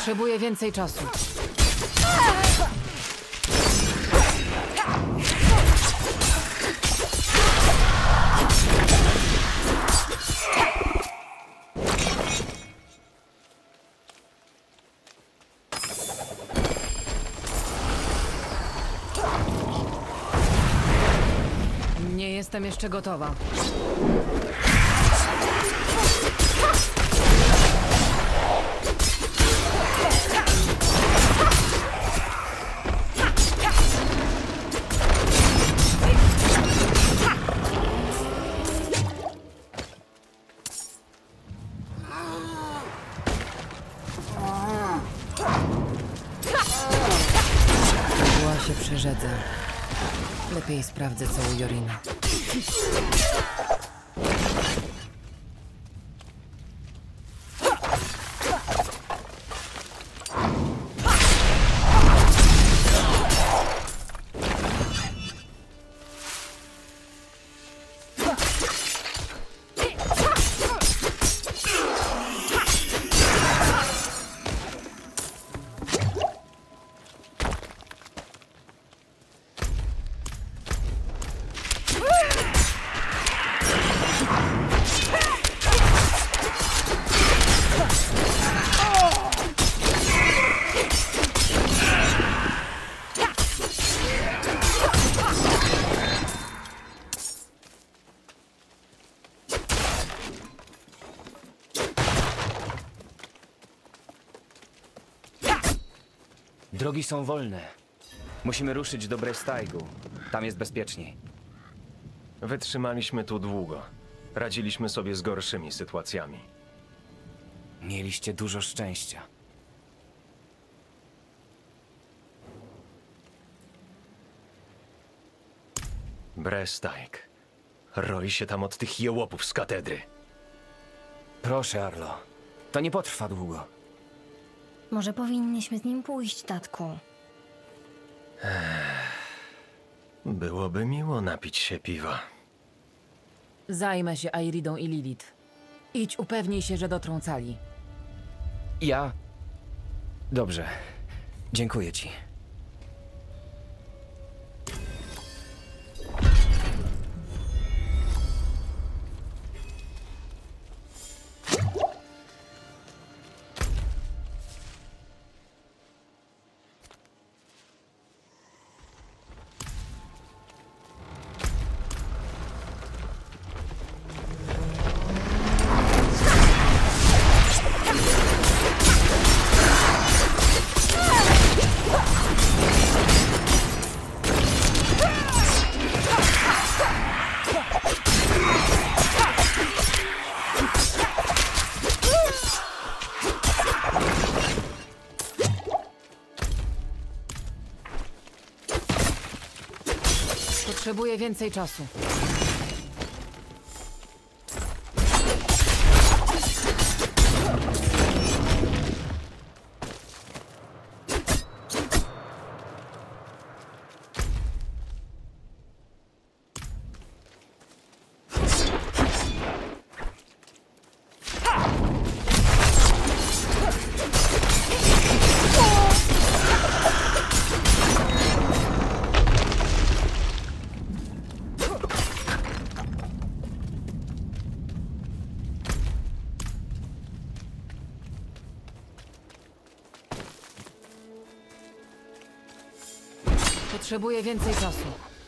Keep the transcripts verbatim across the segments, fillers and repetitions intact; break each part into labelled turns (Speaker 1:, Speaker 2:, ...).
Speaker 1: Potrzebuję więcej czasu. Nie jestem jeszcze gotowa. Była się przerzedza. Lepiej sprawdzę, co u Jorina.
Speaker 2: Drogi są wolne. Musimy ruszyć do Brestaigu. Tam jest bezpieczniej.
Speaker 3: Wytrzymaliśmy tu długo. Radziliśmy sobie z gorszymi sytuacjami.
Speaker 2: Mieliście dużo szczęścia.
Speaker 3: Brestaig. Roi się tam od tych jełopów z katedry.
Speaker 2: Proszę, Arlo. To nie potrwa długo.
Speaker 4: Może powinniśmy z nim pójść, tatku.
Speaker 3: Byłoby miło napić się piwa.
Speaker 1: Zajmę się Airidą i Lilith. Idź, upewnij się, że dotrą cali.
Speaker 2: Ja... Dobrze. Dziękuję ci.
Speaker 1: Potrzebuję więcej czasu. Potrzebuję więcej czasu.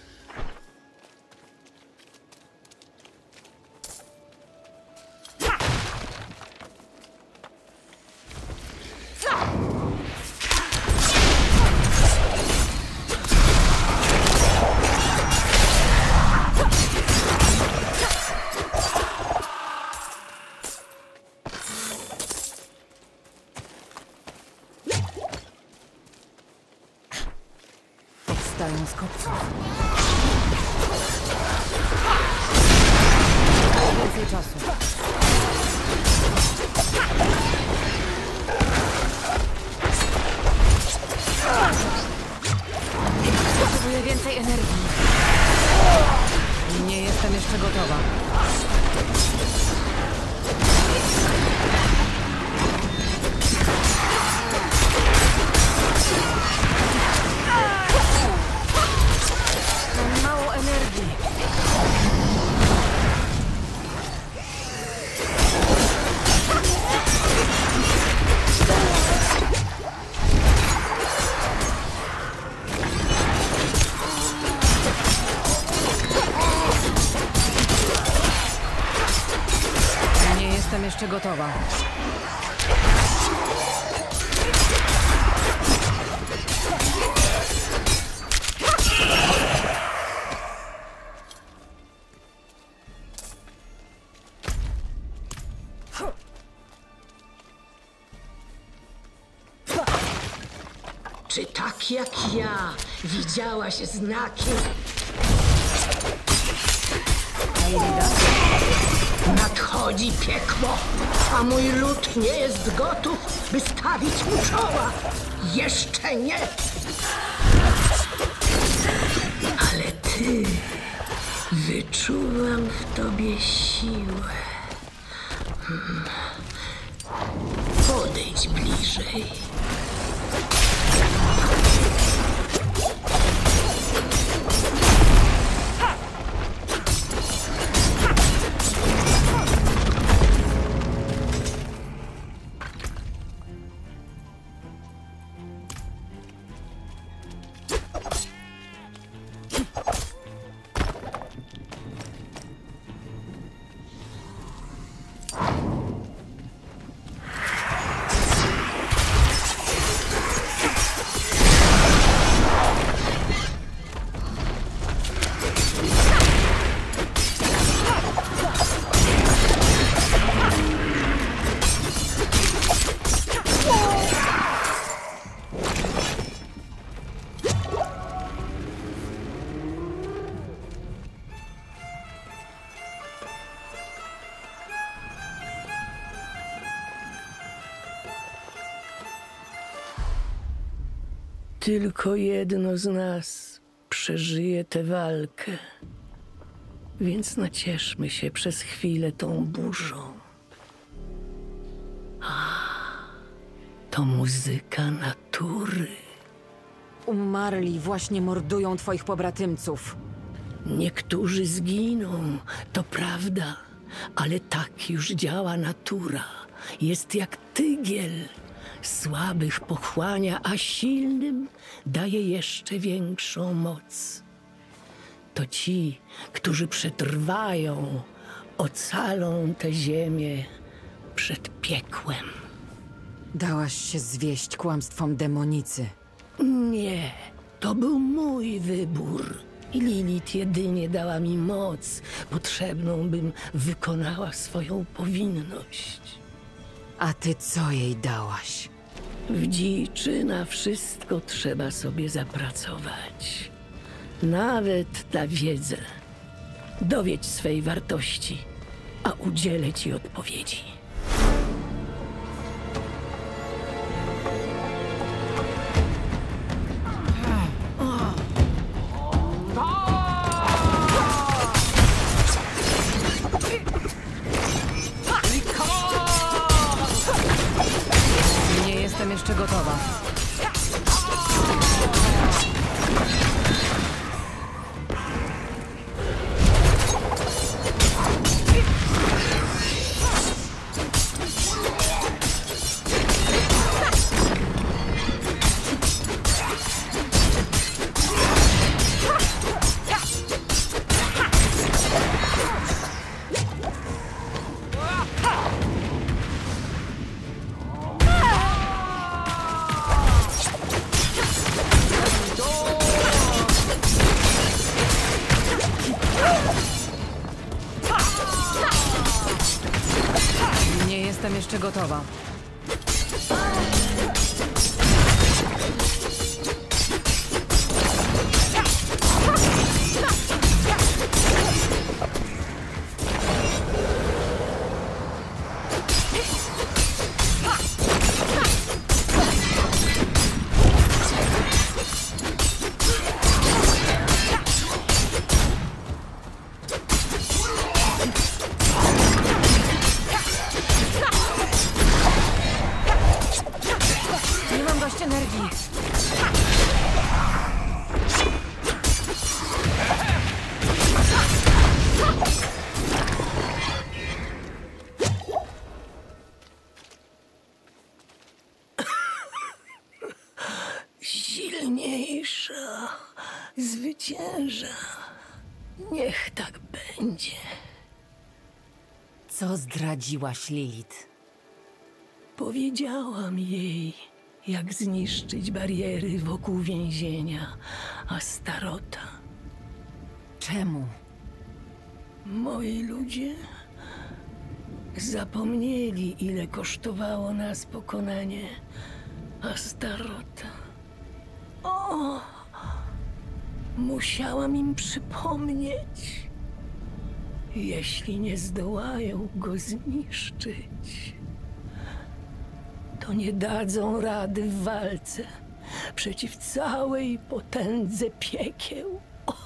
Speaker 1: Wstają z kopców. Więcej czasu. Potrzebuję więcej energii. Nie jestem jeszcze gotowa. jeszcze gotowa.
Speaker 5: Czy tak jak ja widziałaś znaki?
Speaker 1: Airida?
Speaker 5: Nadchodzi piekło, a mój lud nie jest gotów, by stawić mu czoła. Jeszcze nie. Ale ty, wyczuwam w tobie siłę. Hmm. Podejdź bliżej.
Speaker 6: Tylko jedno z nas przeżyje tę walkę. Więc nacieszmy się przez chwilę tą burzą. A, to muzyka natury.
Speaker 1: Umarli właśnie mordują twoich pobratymców.
Speaker 6: Niektórzy zginą, to prawda, ale tak już działa natura. Jest jak tygiel. Słabych pochłania, a silnym daje jeszcze większą moc. To ci, którzy przetrwają, ocalą tę ziemię przed piekłem.
Speaker 1: Dałaś się zwieść kłamstwom demonicy.
Speaker 6: Nie, to był mój wybór. I Lilith jedynie dała mi moc potrzebną, bym wykonała swoją powinność.
Speaker 1: A ty co jej dałaś?
Speaker 6: W dziczy na wszystko trzeba sobie zapracować. Nawet na wiedzę. Dowiedz swej wartości, a udzielę ci odpowiedzi.
Speaker 1: Nie jestem jeszcze gotowa. Nie jestem jeszcze gotowa. Nie mam dość energii.
Speaker 6: Silniejsza zwycięża. Niech tak będzie.
Speaker 1: Co zdradziłaś Lilith?
Speaker 6: Powiedziałam jej, jak zniszczyć bariery wokół więzienia Astarota.
Speaker 1: Czemu?
Speaker 6: Moi ludzie zapomnieli, ile kosztowało nas pokonanie Astarota. O! Musiałam im przypomnieć. Jeśli nie zdołają go zniszczyć, to nie dadzą rady w walce przeciw całej potędze piekieł.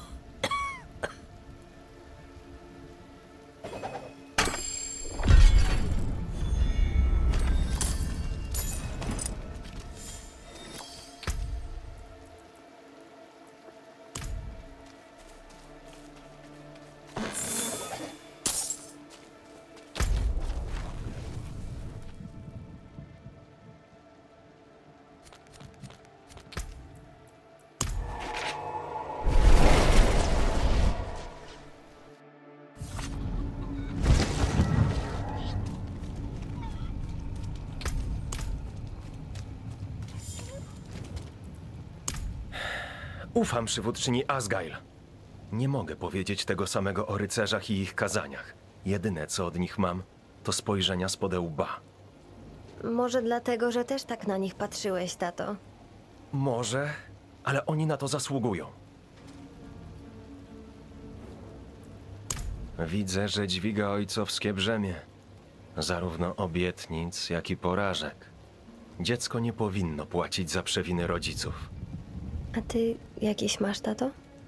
Speaker 3: Ufam przywódczyni Asgail. Nie mogę powiedzieć tego samego o rycerzach i ich kazaniach. Jedyne, co od nich mam, to spojrzenia spod łba.
Speaker 4: Może dlatego, że też tak na nich patrzyłeś, tato.
Speaker 3: Może, ale oni na to zasługują. Widzę, że dźwiga ojcowskie brzemię. Zarówno obietnic, jak i porażek. Dziecko nie powinno płacić za przewiny rodziców.
Speaker 4: A ty jakieś masz, tato?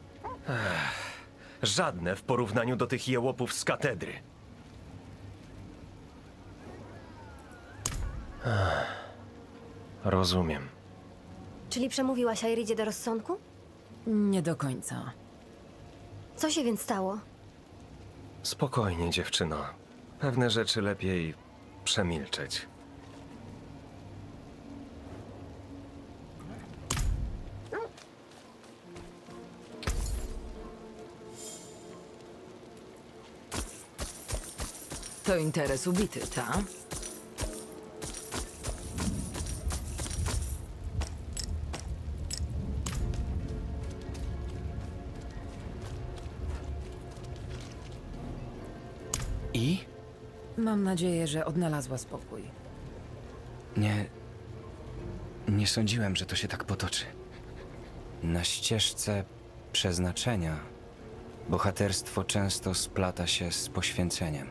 Speaker 3: Żadne w porównaniu do tych jełopów z katedry. Ech, rozumiem.
Speaker 4: Czyli przemówiłaś Airidzie do rozsądku?
Speaker 1: Nie do końca.
Speaker 4: Co się więc stało?
Speaker 3: Spokojnie, dziewczyno. Pewne rzeczy lepiej przemilczeć.
Speaker 1: To interes ubity, ta?
Speaker 2: I?
Speaker 1: Mam nadzieję, że odnalazła spokój.
Speaker 2: Nie... Nie sądziłem, że to się tak potoczy. Na ścieżce przeznaczenia bohaterstwo często splata się z poświęceniem.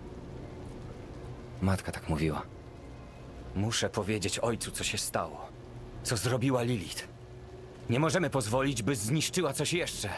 Speaker 2: Matka tak mówiła. Muszę powiedzieć ojcu, co się stało. Co zrobiła Lilith. Nie możemy pozwolić, by zniszczyła coś jeszcze.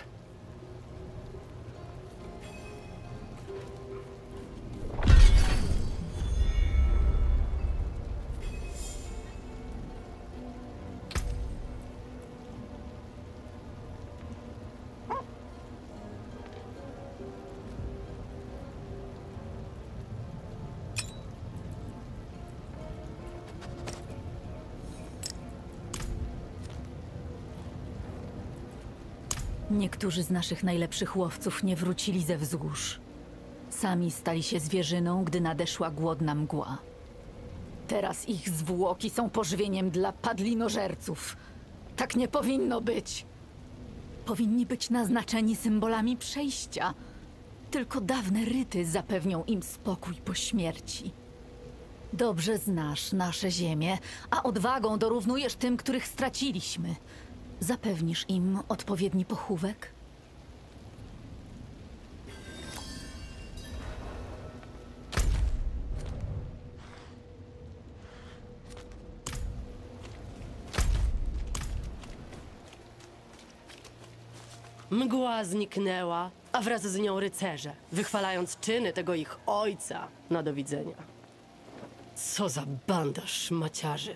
Speaker 7: Niektórzy z naszych najlepszych łowców nie wrócili ze wzgórz. Sami stali się zwierzyną, gdy nadeszła głodna mgła. Teraz ich zwłoki są pożywieniem dla padlinożerców. Tak nie powinno być. Powinni być naznaczeni symbolami przejścia. Tylko dawne ryty zapewnią im spokój po śmierci. Dobrze znasz nasze ziemię, a odwagą dorównujesz tym, których straciliśmy. Zapewnisz im odpowiedni pochówek?
Speaker 8: Mgła zniknęła, a wraz z nią rycerze, wychwalając czyny tego ich ojca na do widzenia. Co za banda szmaciarzy.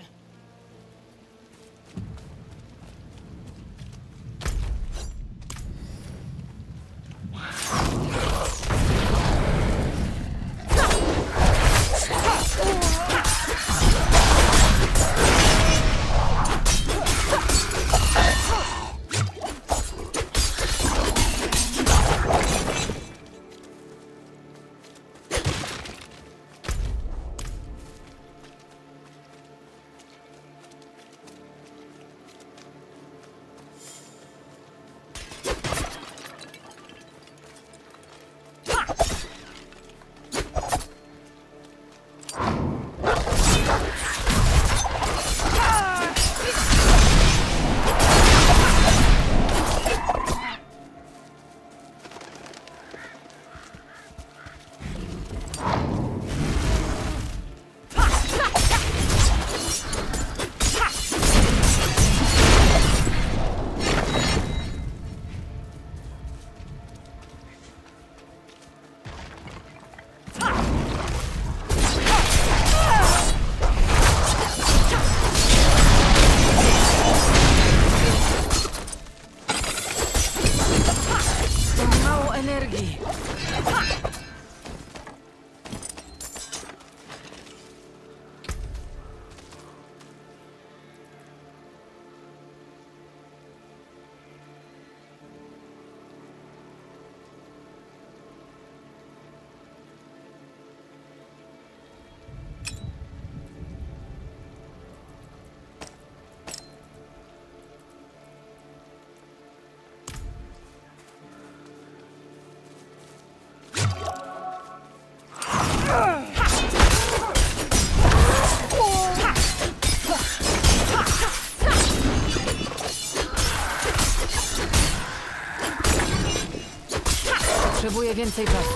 Speaker 1: energii. Potrzebuję więcej czasu.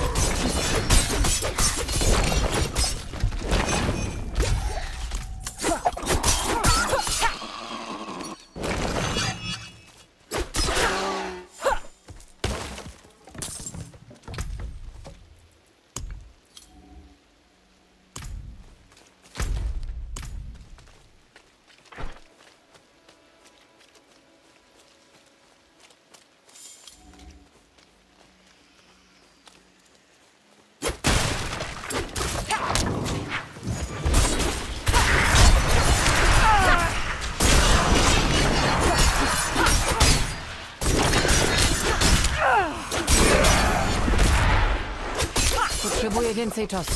Speaker 1: Potrzebuję więcej czasu.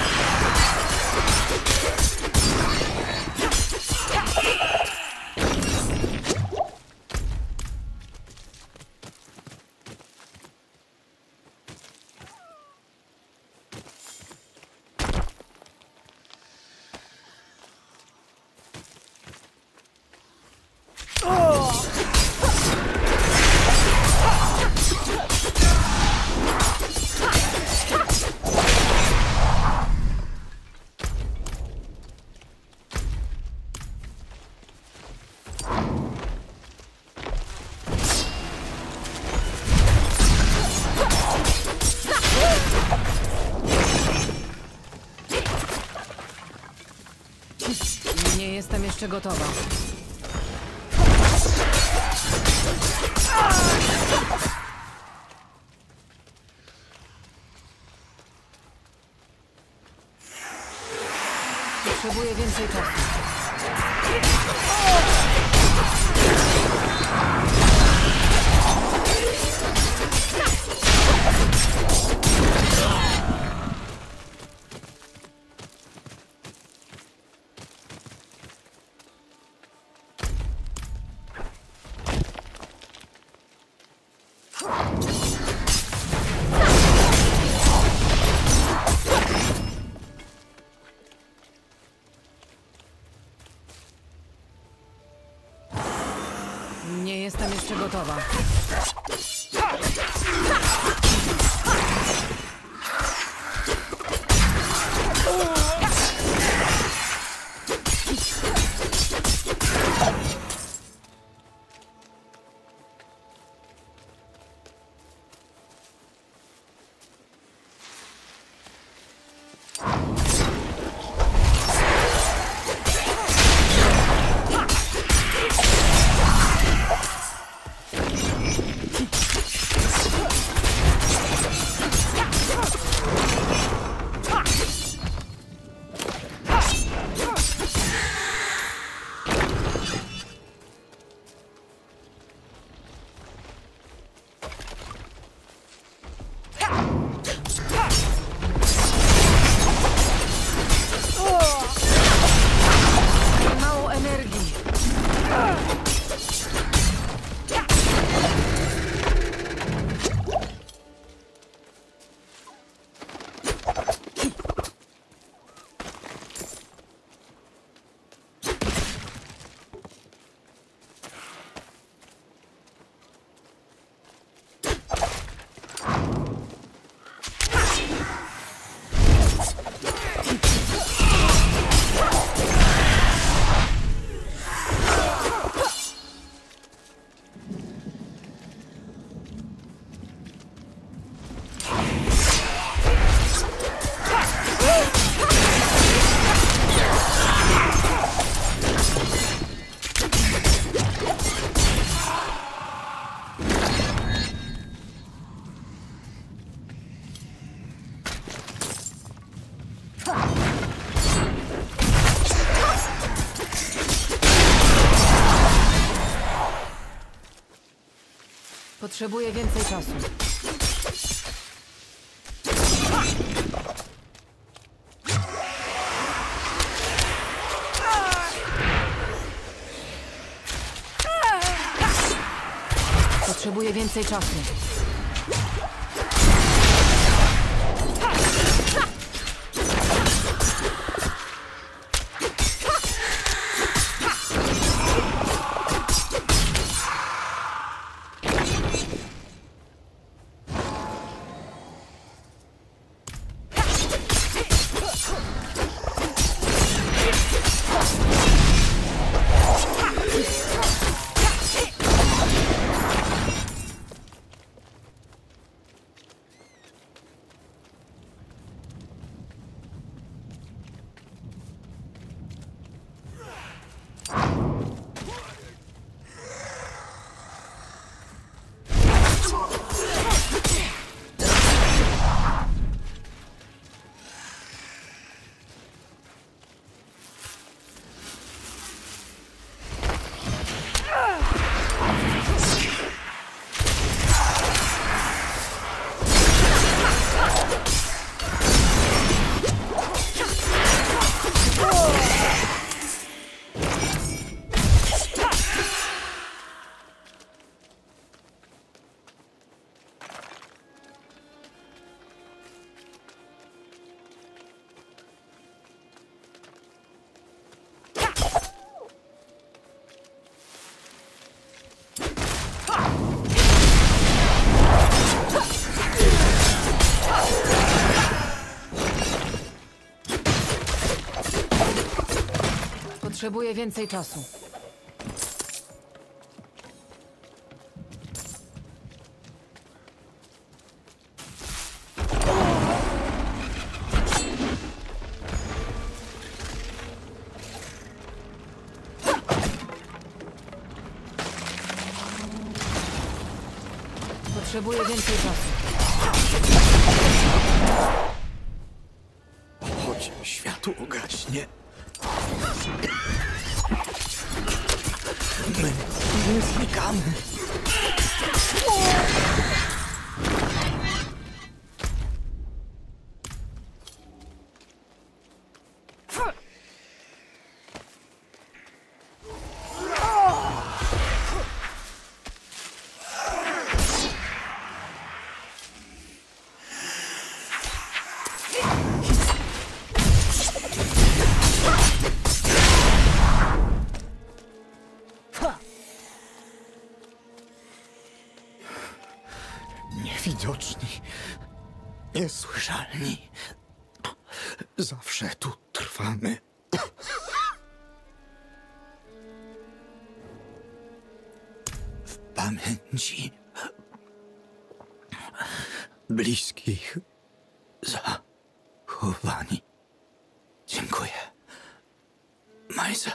Speaker 1: Nie jestem jeszcze gotowa. Potrzebuję więcej czasu. Nie jestem jeszcze gotowa. Potrzebuję więcej czasu. Potrzebuję więcej czasu. Potrzebuję więcej czasu. Potrzebuję więcej czasu.
Speaker 9: Choć światło gaśnie, my nie znikamy. Niewidoczni, niesłyszalni. Zawsze tu trwamy. W pamięci bliskich zachowani. Dziękuję, Majza.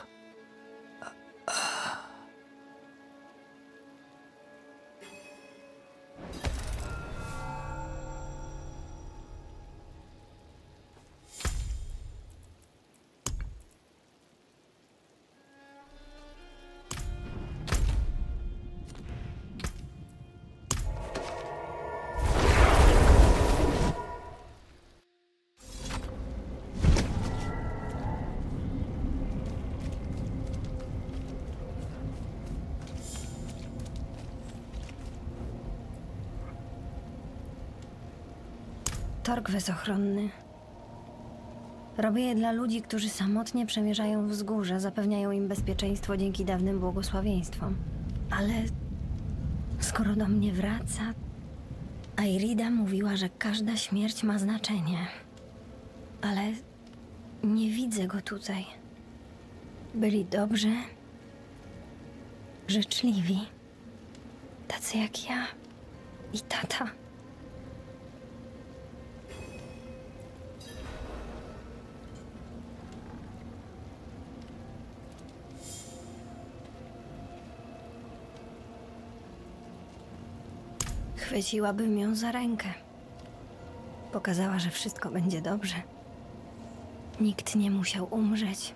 Speaker 4: Torgwes ochronny. Robię je dla ludzi, którzy samotnie przemierzają wzgórza, zapewniają im bezpieczeństwo dzięki dawnym błogosławieństwom. Ale skoro do mnie wraca, Airida mówiła, że każda śmierć ma znaczenie. Ale nie widzę go tutaj. Byli dobrzy, życzliwi, tacy jak ja i tata. Chwyciłabym ją za rękę. Pokazała, że wszystko będzie dobrze. Nikt nie musiał umrzeć.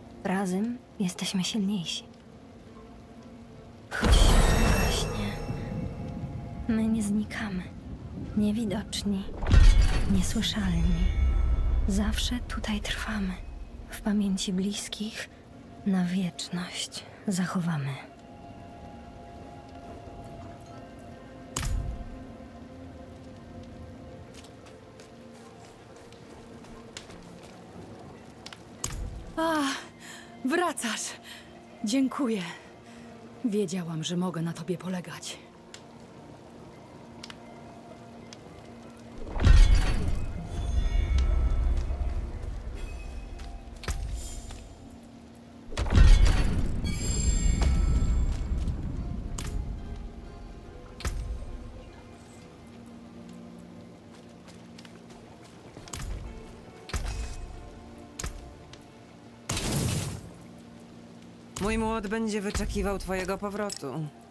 Speaker 4: Razem jesteśmy silniejsi. Choć światło gaśnie, nie znikamy. Niewidoczni, niesłyszalni. Zawsze tutaj trwamy. W pamięci bliskich na wieczność zachowamy.
Speaker 7: A, wracasz. Dziękuję. Wiedziałam, że mogę na tobie polegać.
Speaker 10: Mój młot będzie wyczekiwał twojego powrotu.